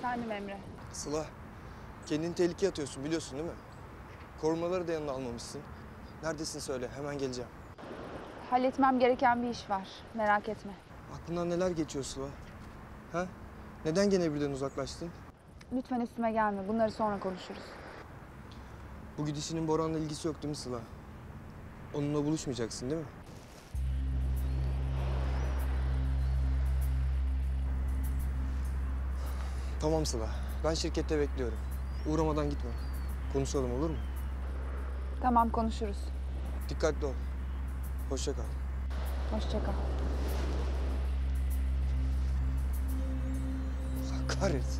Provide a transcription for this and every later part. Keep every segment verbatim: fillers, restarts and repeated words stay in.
Efendim Emre. Sıla, kendini tehlikeye atıyorsun biliyorsun değil mi? Korumaları da yanına almamışsın. Neredesin söyle, hemen geleceğim. Halletmem gereken bir iş var. Merak etme. Aklından neler geçiyor Sıla? Ha? Neden gene birden uzaklaştın? Lütfen üstüme gelme. Bunları sonra konuşuruz. Bu gidişinin Boran'la ilgisi yok değil mi Sıla? Onunla buluşmayacaksın değil mi? Tamam Sıla, ben şirkette bekliyorum. Uğramadan gitme. Konuşalım olur mu? Tamam, konuşuruz. Dikkatli ol. Hoşça kal. Hoşça kal. Allah kahretsin.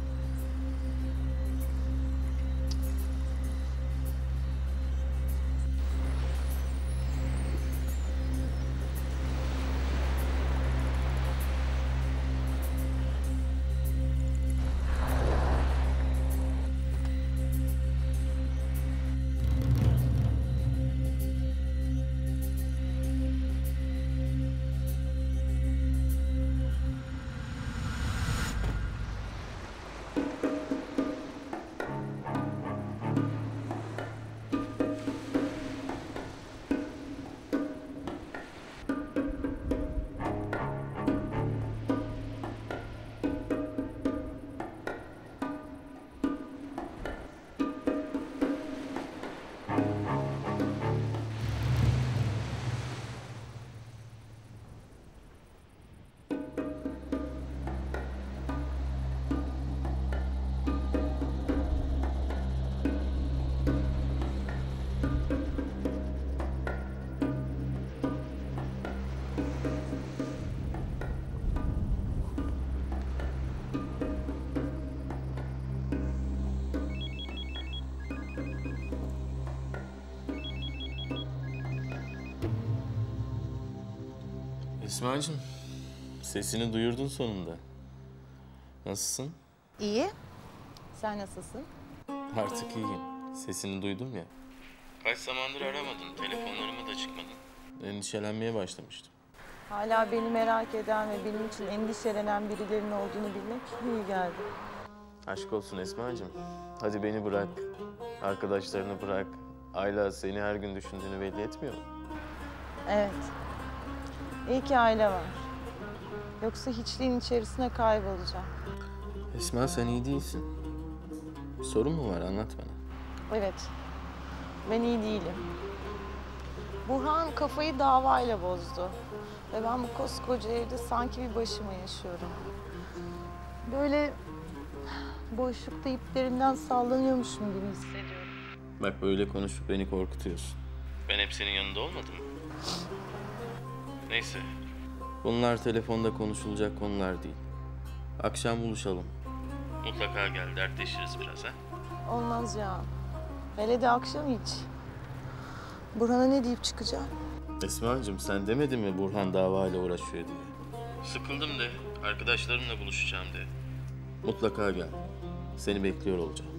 Esma'cığım, sesini duyurdun sonunda. Nasılsın? İyi. Sen nasılsın? Artık iyiyim. Sesini duydum ya. Kaç zamandır aramadın, telefonlarıma da çıkmadın. Endişelenmeye başlamıştım. Hala beni merak eden ve benim için endişelenen birilerinin olduğunu bilmek iyi geldi. Aşk olsun Esma'cığım. Hadi beni bırak, arkadaşlarını bırak. Ayla seni her gün düşündüğünü belli etmiyor mu? Evet. İyi ki aile var. Yoksa hiçliğin içerisine kaybolacağım. Esma sen iyi değilsin. Sorun mu var? Anlat bana. Evet. Ben iyi değilim. Burhan kafayı davayla bozdu. Ve ben bu koskoca evde sanki bir başıma yaşıyorum. Böyle boşlukta iplerinden sallanıyormuşum gibi hissediyorum. Bak böyle konuşup beni korkutuyorsun. Ben hep senin yanında olmadım mı? Neyse. Bunlar telefonda konuşulacak konular değil. Akşam buluşalım. Mutlaka gel, dertleşiriz biraz ha. Olmaz ya. Hele de akşam hiç. Burhan'a ne deyip çıkacağım? Esma'cığım sen demedin mi Burhan davayla uğraşıyor diye? Sıkıldım de, arkadaşlarımla buluşacağım de. Mutlaka gel. Seni bekliyor olacağım.